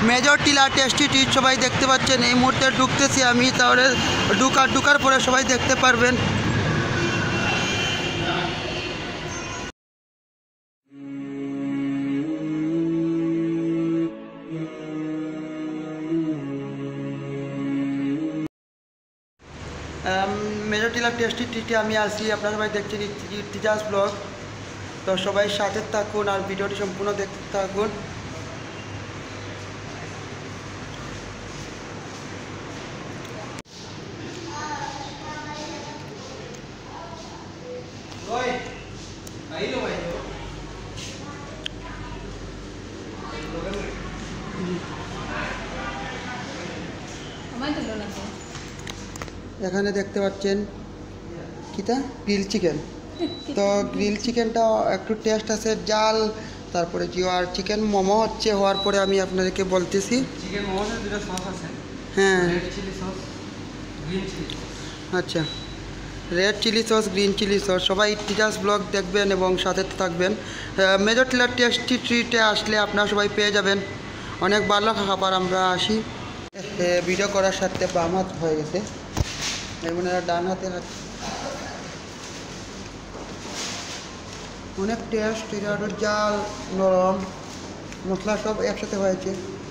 Major টিলা tasty treat সবাই দেখতে পাচ্ছেন। এই মুহূর্তে ঢুকতেছি আমি, তাহলে ঢুকার পরে সবাই দেখতে পারবেন। মেজর টিলা টেস্টি ট্রিটে আমি আসি, আপনারা সবাই দেখছেন ইর্তিজাজ ব্লগ। তো সবাই সাথে থাকুন আর ভিডিওটি সম্পূর্ণ দেখতে থাকুন। এখানে দেখতে পাচ্ছেন কিটা গ্রিল চিকেন। তো গ্রিল চিকেনটা একটু টেস্ট আছে জাল, তারপরে জিও আর চিকেন মোমো হচ্ছে হওয়ার পরে আমি আপনাদেরকে বলতেছি। চিকেন মোমোতে দুটো সস আছে, হ্যাঁ red chilli sauce, green chilli. আচ্ছা, red chilli sauce, green chilli sauce. সবাই ইর্তিজাজ ব্লগ দেখবেন এবং সাথে থাকবেন। মেজর টিলা টেস্টি ট্রিটে আসলে আপনারা সবাই পেয়ে যাবেন অনেক ভালো খাবার। আমরা আসি, ভিডিও করার সাথে বাম হাত হয়ে গেছে, এবং ডান হাতে অনেক টেস্ট, এটা জাল নরম মশলা সব একসাথে হয়েছে।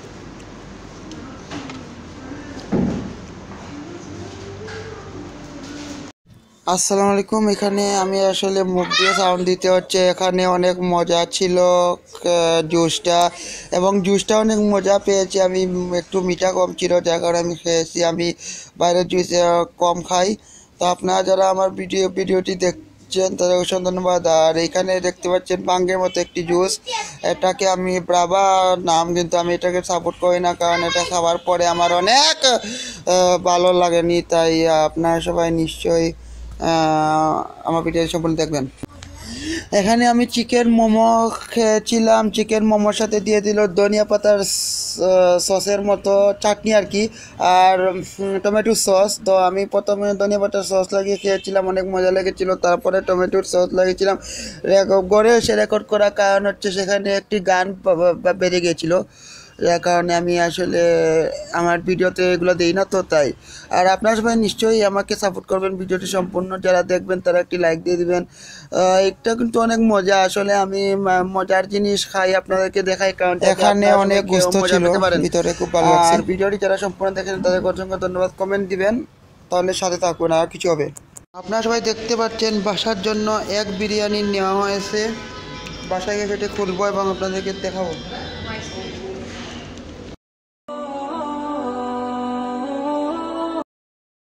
আসসালামু আলাইকুম। এখানে আমি আসলে মুখ দিয়ে সাউন্ড দিতে হচ্ছে। এখানে অনেক মজা ছিল জুসটা, এবং জুসটা অনেক মজা পেয়েছি আমি। একটু মিঠা কম ছিল, যার কারণে আমি খেয়েছি। আমি বাইরের জুস কম খাই। তো আপনারা যারা আমার ভিডিওটি দেখছেন তাদের অসংখ্য ধন্যবাদ। আর এখানে দেখতে পাচ্ছেন বাঙ্গের মতো একটি জুস, এটাকে আমি ব্রাভা নাম, কিন্তু আমি এটাকে সাপোর্ট করি না, কারণ এটা খাওয়ার পরে আমার অনেক ভালো লাগেনি। তাই আপনারা সবাই নিশ্চয়ই আমার ভিডিও সম্পূর্ণ দেখবেন। এখানে আমি চিকেন মোমো খেয়েছিলাম। চিকেন মোমোর সাথে দিয়ে দিল ধনিয়া পাতার সসের মতো চাটনি আর কি, আর টমেটোর সস। তো আমি প্রথমে ধনিয়া পাতার সস লাগিয়ে খেয়েছিলাম, অনেক মজা লেগেছিল। তারপরে টমেটোর সস লাগিয়েছিলাম। ঘরে এসে রেকর্ড করার কারণ হচ্ছে সেখানে একটি গান বেড়ে গিয়েছিলো, যার কারণে আমি আসলে আমার ভিডিওতে এগুলো দিই না, তো তাই। আর আপনারা সবাই নিশ্চয়ই আমাকে সাপোর্ট করবেন। ভিডিওটি সম্পূর্ণ যারা দেখবেন তারা একটি লাইক দিয়ে দিবেন। এটা কিন্তু অনেক মজা। আসলে আমি মজার জিনিস খাই, আপনাদেরকে দেখাই, কারণ এখানে অনেক গোস্ত ছিল ভিতরে, খুব ভালো লাগছে। আর ভিডিওটি যারা সম্পূর্ণ দেখেন তাদেরকে অসংখ্য ধন্যবাদ। কমেন্ট দিবেন, তাহলে সাথে থাকুন, আর কিছু হবে। আপনারা সবাই দেখতে পাচ্ছেন বাসার জন্য এক বিরিয়ানি নেওয়া হয়েছে। বাসায় গিয়ে সেটা খুলবো এবং আপনাদেরকে দেখাবো।